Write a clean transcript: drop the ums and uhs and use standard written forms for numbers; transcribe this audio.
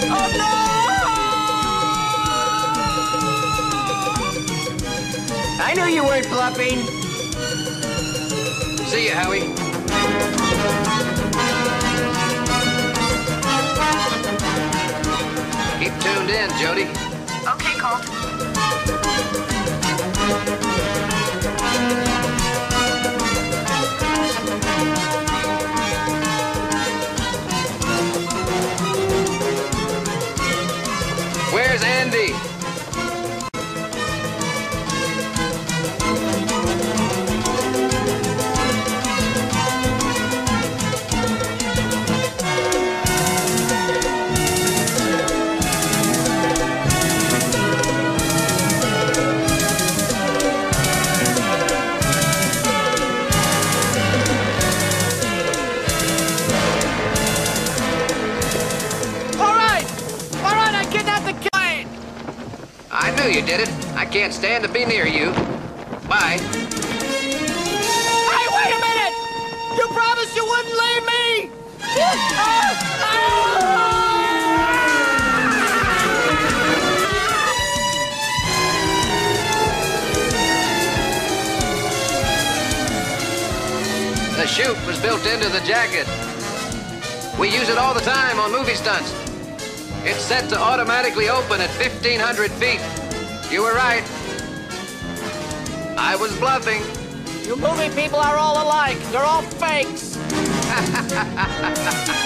Oh, no! I knew you weren't bluffing. See you, Howie. Keep tuned in, Jody. Okay, Colt. Where's Andy? I knew you did it. I can't stand to be near you. Bye. Hey, wait a minute! You promised you wouldn't leave me! The chute was built into the jacket. We use it all the time on movie stunts. It's set to automatically open at 1,500 feet. You were right. I was bluffing. You movie people are all alike. They're all fakes.